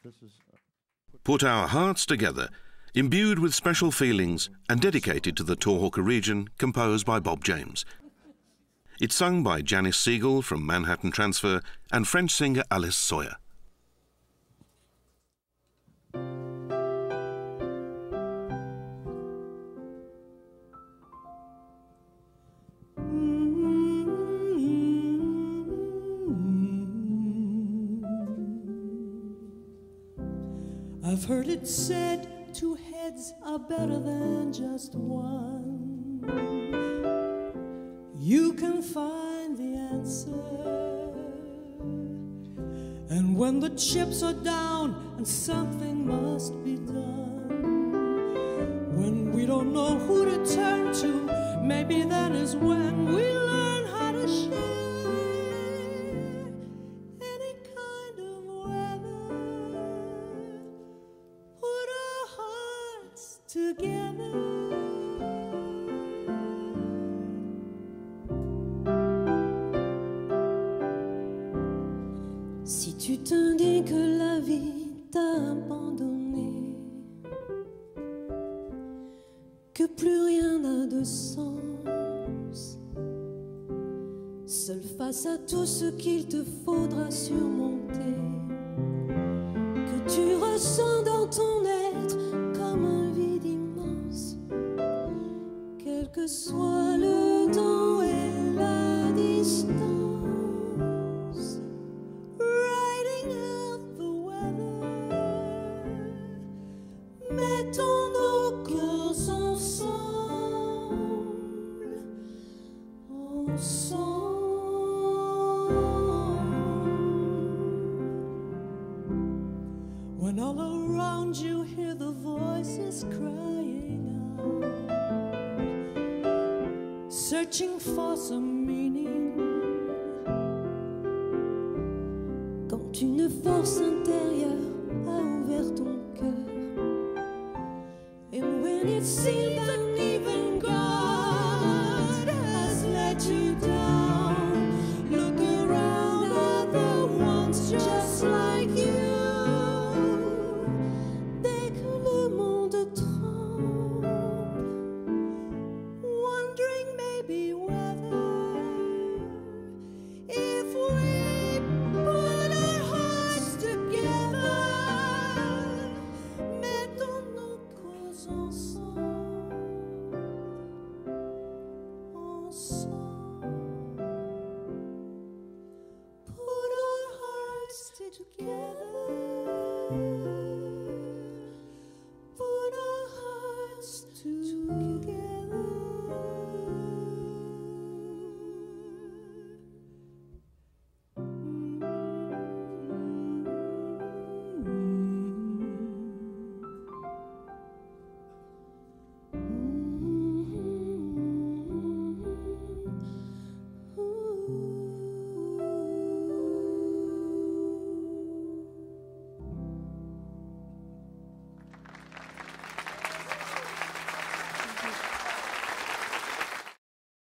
Put Our Hearts Together, imbued with special feelings and dedicated to the Tohoku region, composed by Bob James. It's sung by Janice Siegel from Manhattan Transfer and French singer Alice Sawyer. I've heard it said 2 heads are better than just one. You can find the answer. And when the chips are down and something must be done, when we don't know who to turn to, maybe that is when we learn how to share. Together. Si tu te dis que la vie t'a abandonné, que plus rien n'a de sens, seul face à tout ce qu'il te faudra surmonter, que tu ressens dans ton être comme un vide immense, quel que soit le temps et la distance, riding out the weather, mettons nos cœurs ensemble, ensemble. When all around you hear the voices crying out, searching for some meaning, quand une force intérieure a ouvert ton cœur, and when it seems that even God has let you down, look around at the ones just like you. Put our hearts together.